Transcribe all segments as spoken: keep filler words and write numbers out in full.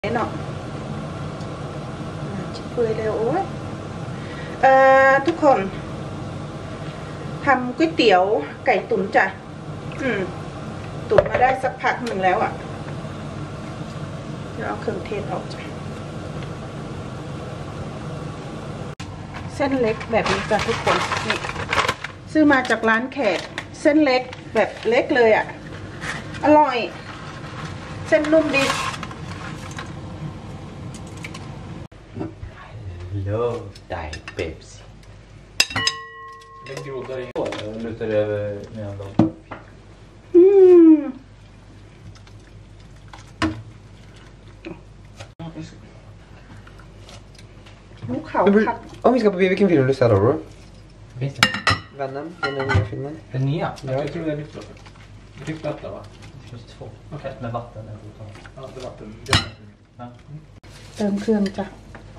เนาะชิบเปื่อยเร็วโอ้ยเอ่อทุกคนทำก๋วยเตี๋ยวไก่ตุ๋นจ้ะอืมตุ๋นมาได้สักพักหนึ่งแล้วอ่ะเดี๋ยวเอาเครื่องเทศออกจ้ะเส้นเล็กแบบนี้จ้ะทุกคนนี่ซื้อมาจากร้านแขกเส้นเล็กแบบเล็กเลยอ่ะอร่อยเส้นนุ่มดี Love die Pepsi. Den groddar in. Jag lutar över medan de... Mm. Om vi ska på bio, vilken film du ser då, bro? Finns det? Venom, den nya filmen. Den nya? Ja. Jag tror det är lyftloppet. Lyftloppet va? Det finns två. Okej. Med vatten eller Ja, det är vatten. Ja. เติมเครื่องจ้ะ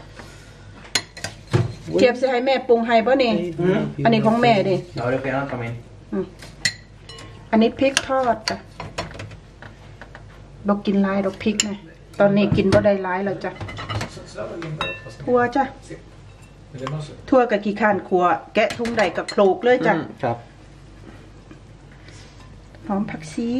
เก็บใส่ให้แม่ปรุงให้ป่ะนี่อันนี้ของแม่ดิ Ja, det sker något min. อันนี้พริกทอดจ้ะบอกกินลายดอกพริกนะตอนนี้กินบ่ได้ร้ายแล้วจ้ะทั่วจ้ะทั่วกับขี้ข้านขัวแกะทุ่งใดกับโคลกเลยจ้ะครับหอมผักชี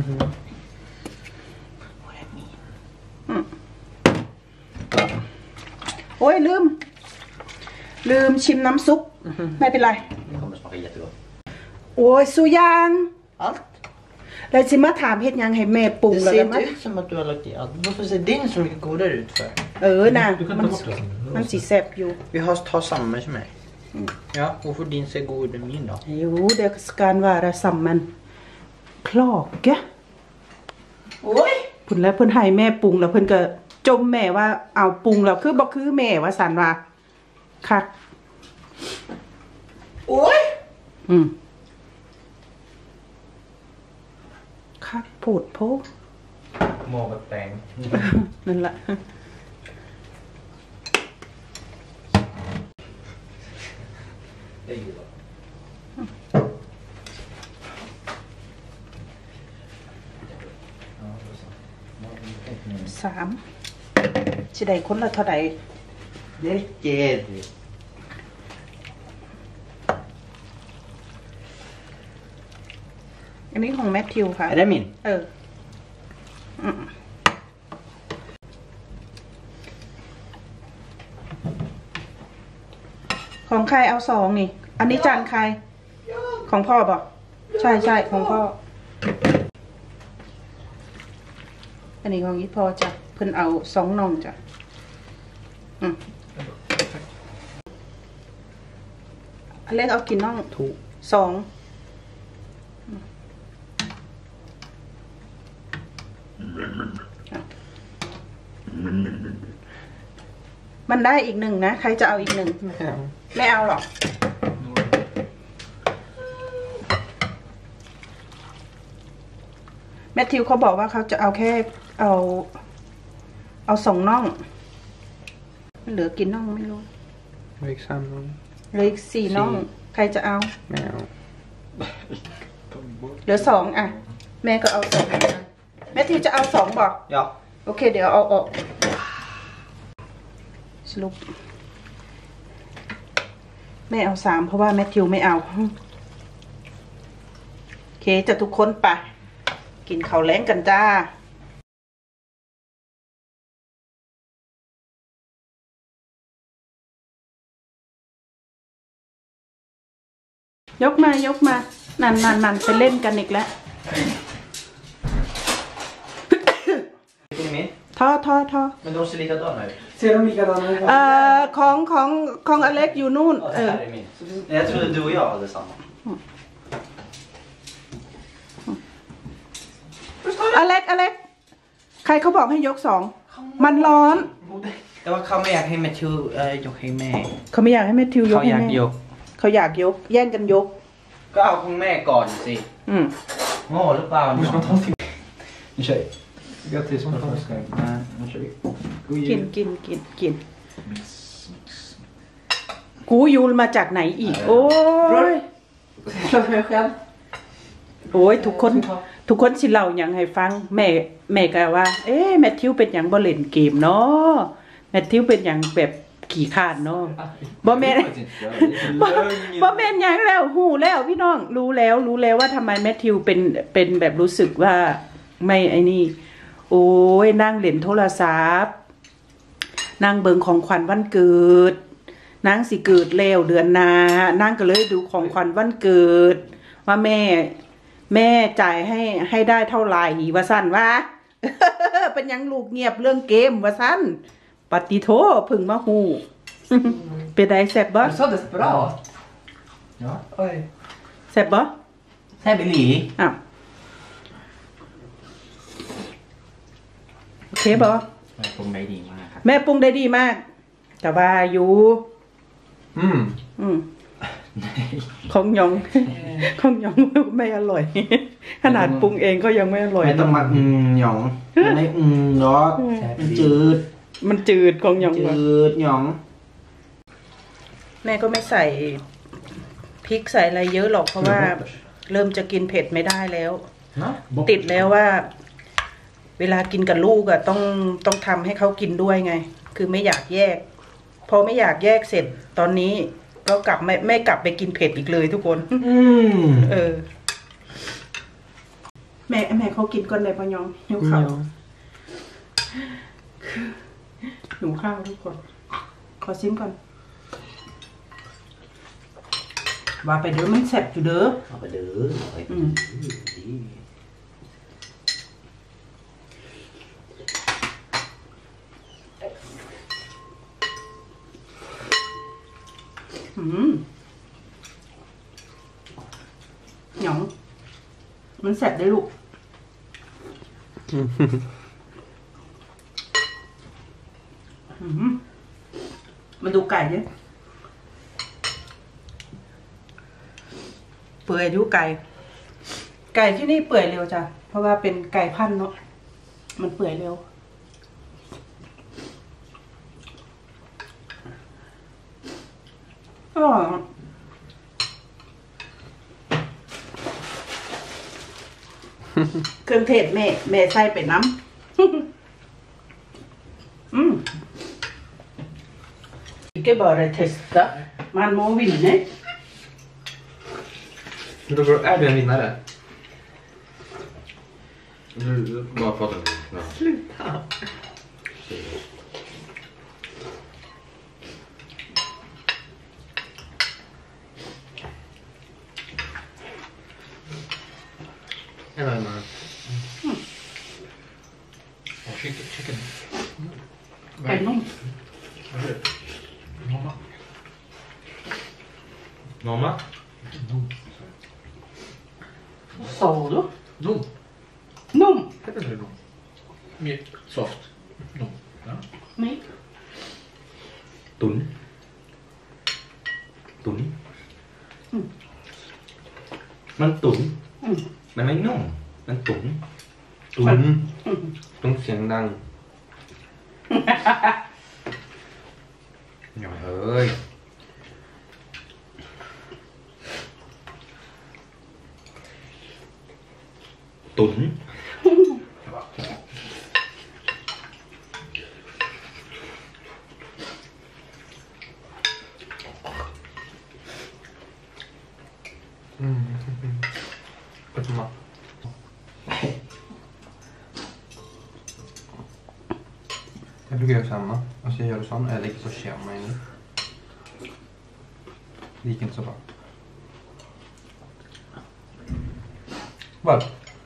โอ้ยลืมลืมชิมน้ำซุปไม่เป็นไร Det kommer smaka jättegott. โอ้ยสุยาง Allt? แล้วสิมาถามเฮ็ดยังให้แม่ปรุง Det แล้ว ser กันมั้ inte ย ut som att du har lagt i allt. Varför ser din så mycket godare ut för? เออน่ะมันมันสิแซ่บอยู่ Vi har tar samma som mig. Ja, hvorfor din ser godare än min då? Jo, det skal være sammen. Klage. โอ้ยเพิ่นแล้วเพิ่นให้แม่ปรุงแล้วเพิ่นก็จมแม่ว่าเอาปรุงแล้วคือบ่คือแม่ว่าซั่นว่าคักโอ้ยอืมคักโพดโพ Mågat bäng. นั่นล่ะ Det är ju gott. สามสิได้คนละเท่าใด Det ger du. อันนี้ของแมทธิวค่ะ Är det min? เอออืมของใครเอาสองนี่ อันนี้จานใคร ของพ่อบอกใช่ใช่ของพ่อ อันนี้ของอีพ่อจ้ะเพิ่นเอาสองน่องจ้ะอืมอันเล็กเอากินน่องถูกสองมันได้อีกหนึ่งนะ ใครจะเอาอีกหนึ่งไม่เอาไม่เอาหรอกแมทธิวเขาบอกว่าเขาจะเอาแค่เอา เอาสองน่องเหลือกินน่องไม่รู้ไม่ซ้ำน้องเหลืออีกสี่น่อง ใครจะเอาไม่เอาเหลือสองอ่ะ แม่ก็เอาสองแมทธิวจะเอาสองบอก Ja. โอเคเดี๋ยวเอาออกสรุปแม่เอาสามเพราะว่าแมทธิวไม่เอาโอเคจะทุกคนไปกินข้าวแล้งกันจ้ายกมายกมานันนันนันไปเล่นกันอีกแล้ว Vilken är min? ท่อท่อท่อ Men de ser likadana ut. Ser de likadana ut? เอ่อของของของอเล็กอยู่นู่น Ja, เอ det อ här är min. Nej, jag trodde du och jag hade samma. อเล็กอเล็กใครเขาบอกให้ยกสองมันร้อนแต่ว่าเขาไม่อยากให้แมทธิวเอ่อยกให้แม่เขาไม่อยากให้แมทธิวยกเขาให้อยากแม่ยกเขาอยากยก แย่งกันยกก็เอาของแม่ก่อนสิอืมโง่หรือเปล่า Nu ska man ta till. Nu kör vi. Grattis som fan ska jag. Ja, nu kör vi. God กิน jul. กินกินกินกูยูลมาจากไหนอีก โอ้ย Klart mig själv. โอ้ยทุกคนทุกคนสิเล่าอย่างให้ฟังแม่แม่ก็ว่า เอ๊ะแมทธิวเป็นอย่างบ่เล่นเกมเนาะแมทธิวเป็นอย่างแบบขี้ข้านเนาะบ่แม่นบ่บ่แม่นหยังแล้วฮู้แล้วพี่น้องรู้แล้วรู้แล้วว่าทำไมแมทธิวเป็นเป็นแบบรู้สึกว่าไม่ไอ้นี่โอ้ยนั่งเล่นโทรศัพท์นั่งเบิ่งของขวัญวันเกิดนางสิเกิดแล้วเดือนหน้านางก็เลยดูของขวัญวันเกิดว่าแม่แม่จ่ายให้ให้ได้เท่าไหร่ว่าสั้นว่า เป็นยังลูกเงียบเรื่องเกมว่าสั้นปฏิโทพึ่งมาหู เป็นไดแซ่บบ่ Du sa det bra. Ja. Oj. แซ่บบ่ Här blir Li. อ้าวโอเคบ่ Men på mig din man. แม่ปรุงได้ดีมาก แต่ว่าอยู่ Mm. อืมของหยอง ของหยองไม่อร่อย ขนาดปรุงเองก็ยังไม่อร่อยไม่ต้องมาอืมหยองไม่อืมหรอกมันจืดมันจืดของหยองว่ะจืดหยองแม่ก็ไม่ใส่พริกใส่อะไรเยอะหรอกเพราะว่าเริ่มจะกินเผ็ดไม่ได้แล้ว ติดแล้วว่า เวลากินกับลูกอะต้องต้องทำให้เขากินด้วยไง คือไม่อยากแยก พอไม่อยากแยกเสร็จตอนนี้ก็กลับไม่ไม่กลับไปกินเผ็ดอีกเลยทุกคนอืมเออ แม่แม่เขากินก่อนเลยพอยองหิวข้าวหิวข้าวทุกคน ขอซิมก่อนว่าไปเด้อมันแซ่บอยู่เด้อ Ja, men du. Mm.อืมหยองมันแซ่บได้ลูก อืมมาดูไก่เนี่ยเปื่อยดูไก่ ไก่ที่นี่เปื่อยเร็วจ้ะ เพราะว่าเป็นไก่พันธุ์เนาะ มันเปื่อยเร็ว อ๋อเครื่องเทศแม่แม่ใส่ไปน้ำ อืมIkke bare testa, man må vinne. Då är du en vinnare. Du bara fått en vinnare. Sluta. En vinnare. Oh, chicken. chicken. ไก่นุ่ม Mamma. Mamma? โซลู Dom. นุ่ม Heter det dom? Mer soft. Dom. Ja. ไม่ Tuấn. Tuấn. อืมมันตุ๋นอืมมันไม่นุ่มมันตุ๋น Dom. อืมต้องเสียงดังหน่อยเอ้ยตุ๋น Mm. Vet du vad? Jag brukar göra samma. Alltså jag gör det sån, eller inte så känner man in. Det gick inte så bra. Vad?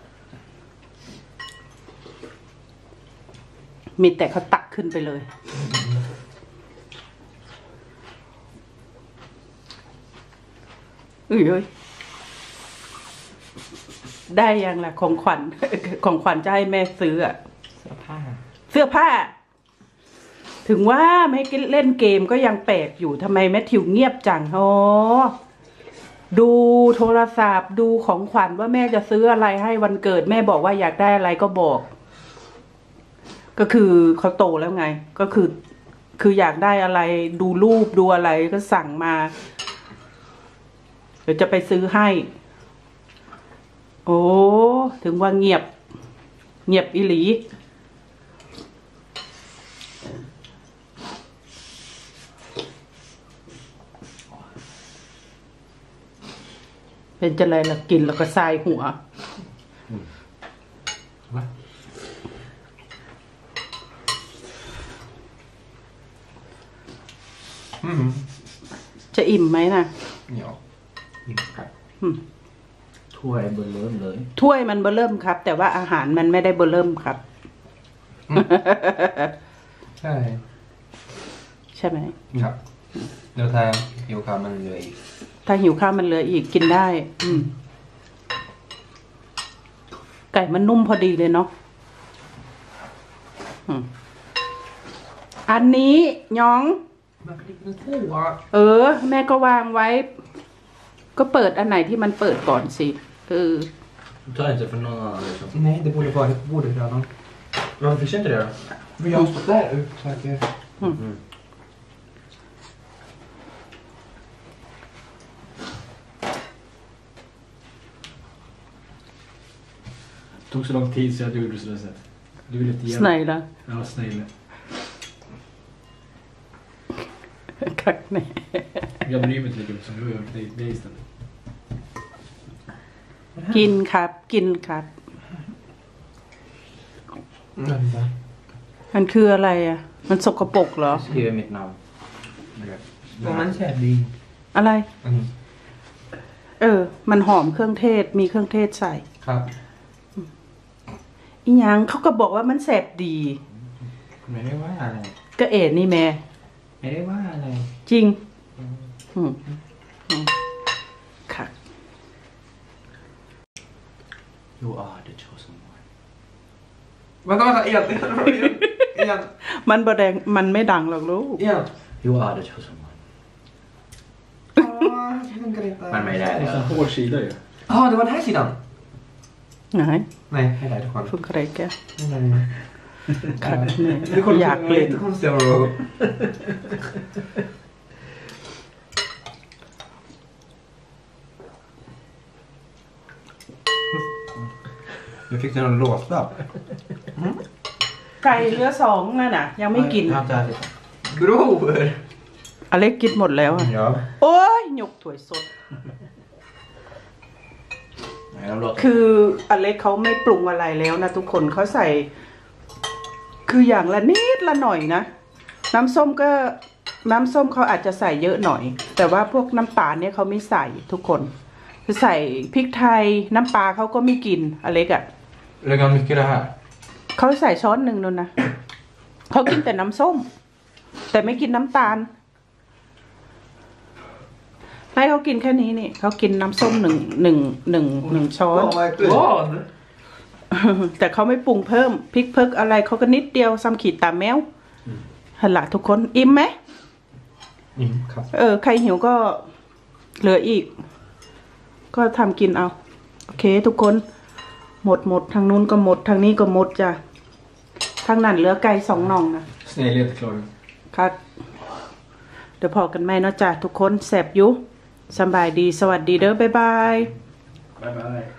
มีแต่เขาตักขึ้นไปเลยอุ้ยเอ้ยได้ยังล่ะของขวัญ ของขวัญจะให้แม่ซื้ออะเสื้อผ้าเสื้อผ้า ถึงว่าไม่เล่นเกมก็ยังแปลกอยู่ทำไมแมทธิวเงียบจังอ๋อดูโทรศัพท์ดูของขวัญว่าแม่จะซื้ออะไรให้วันเกิดแม่บอกว่าอยากได้อะไรก็บอก ก็คือเขาโตแล้วไง ก็คือ คืออยากได้อะไรดูรูปดูอะไรก็สั่งมา เดี๋ยวจะไปซื้อให้โอ้ถึงว่าเงียบเงียบอีหลีเป็นจะไรล่ะกินแล้วก็ทรายหัวจะอิ่มไหมนะ Ja. ถ้วยเบอร์เริ่มเลยถ้วยมันเบอร์เริ่มครับ แต่ว่าอาหารมันไม่ได้เบอร์เริ่มครับใช่ใช่ไหมครับเดี๋ยวถ้าหิวข้าวมันเหลืออีกถ้าหิวข้าวมันเหลืออีกกินได้ อืมไก่มันนุ่มพอดีเลยเนาะอืมอันนี้ย้องมันเป็นคู่อ่ะเออ แม่ก็วางไว้ ก็เปิดอันไหนที่มันเปิดก่อนสิเออ Ta inte för någon annan liksom. Nej, det borde vara ett bord redan. Varför finns inte det då? Vi har stått där ute så att det... Mm. Det tog så lång tid så jag gjorde så sätt. Du vill inte ge ไหนล่ะ Ja, snälla. คักแน่ Jag bryr mig inte lika mycket som du gör. Det, det är istället. กินครับ กินครับ Vänta. มันคืออะไรอ่ะ มันสกปรกเหรอ Skriv mitt namn. Vad man säger, det... อะไร Mm. เออ มันหอมเครื่องเทศ มีเครื่องเทศใส่ครับอีหยังเขาก็บอกว่ามันแสบดีไม่ได้ว่าอะไรก็เอ็ดนี่แม่ไม่ได้ว่าอะไรจริง อืมอืมค่ะ You are the chosen one. Vänta, vänta, igen, igen, igen, มันบแดงมันไม่ดังหรอกลูก igen. You are the chosen one. Ah, jag funkar inte. Men mig Det är där. en hård sida ju. Ja, det var den här sidan. ไหน Nej, hej där, du kan. ฝึกอะไรแก Nej. ขัดเนี่ย Det kommer อยากเล่น lite konstiga ord. Nu fick du någon låta. ไก่เหลือสองนั่นน่ะ ยังไม่กิน Bror! อเล็กกินหมดแล้วอะ Ja. โอ้ยหยกถ้วยสด Nej, de låter. คืออเล็กเขาไม่ปรุงอะไรแล้วนะทุกคนเขาใส่ คืออย่างละนิดละหน่อยนะ น้ำส้มก็น้ำส้มเขาอาจจะใส่เยอะหน่อย แต่ว่าพวกน้ำตาลเนี่ยเขาไม่ใส่ทุกคนจะใส่พริกไทยน้ำปลาเขาก็ไม่กินอเล็กอะ่ะ Lägg han mycket det här? เขาใส่ช้อนหนึ่งแล้วนะเขากินแต่น้ำส้ม แต่ไม่กินน้ำตาลให้เขากินแค่นี้นี่เขากินน้ำส้มหนึ่งหนึ่งหนึ่งหนึ่งช้อน Vad? แต่เขาไม่ปรุงเพิ่มพริกเพิกอะไรเขาก็นิดเดียวซ้ำขีดตามแมวหันละทุกคนอิ่มไหม Mm, katt. เออใครหิวก็เหลืออีก ก็ทำกินเอาโอเคทุกคนหมดหมดทางนู้นก็หมดทางนี้ก็หมดจ้ะทางนั้นเหลือไก่สองน่องนะ Snällhet klar. ครับเดี๋ยวพอกันไหมเนาะจ้ะทุกคนแสบอยุสบายดีสวัสดีเด้อบ๊ายบาย Bye bye.